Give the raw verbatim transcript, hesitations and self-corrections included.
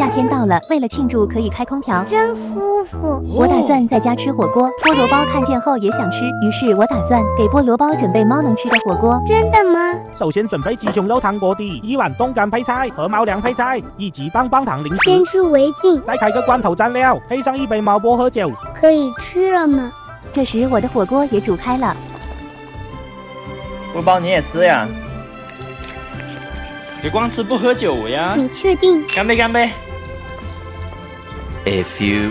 夏天到了，为了庆祝可以开空调， 真舒服。 我打算在家吃火锅。菠萝包看见后也想吃，于是我打算给菠萝包准备猫能吃的火锅。 真的吗？ 首先准备鸡胸肉汤锅底，一碗冻干配菜和猫粮配菜，以及棒棒糖零食。 先去为敬， 再开个罐头蘸料，配上一杯猫薄荷酒。 可以吃了吗？ 这时我的火锅也煮开了。 不包你也吃呀？别光吃不喝酒呀！ 你确定？ 干杯干杯！ A few